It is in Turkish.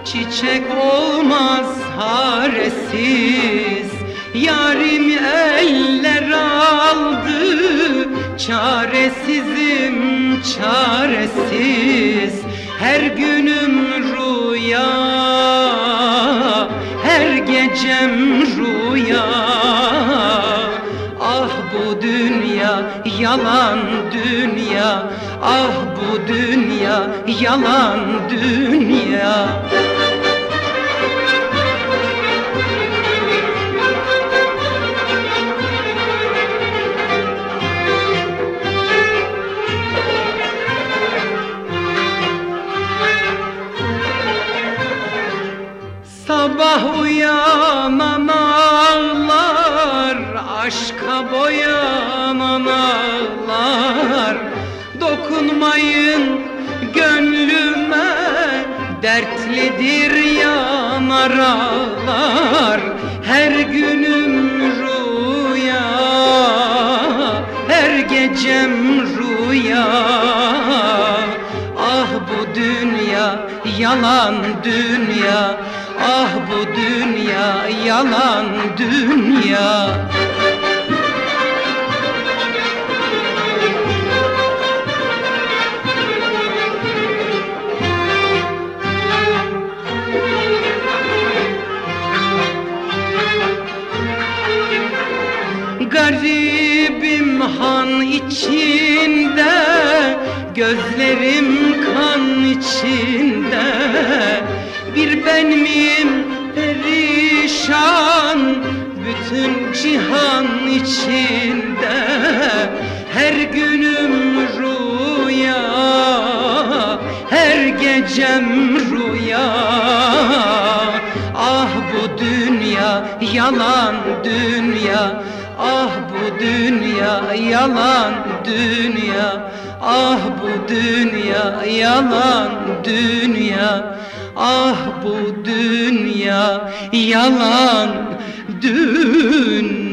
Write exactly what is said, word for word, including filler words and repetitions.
çiçek olmaz haresiz. Yarim eller aldı, çaresizim çaresiz. Her günüm rüya, her gecem rüya. Ah bu dünya yalan dünya, ah bu dünya yalan dünya. Sabah uyanan ağlar, aşka boyanan ağlar. Dokunmayın gönlüme, dertlidir yanar ağlar. Her günüm rüya, her gecem rüya. Ah bu dünya yalan dünya, ah bu dünya yalan dünya. Garibim han içinde, gözlerim kan içinde. Bir ben miyim perişan, bütün cihan içinde. Her günüm rüya, her gecem rüya. Ah bu dünya yalan dünya, ah bu dünya yalan dünya. Ah bu dünya yalan dünya, ah bu dünya yalan dünya.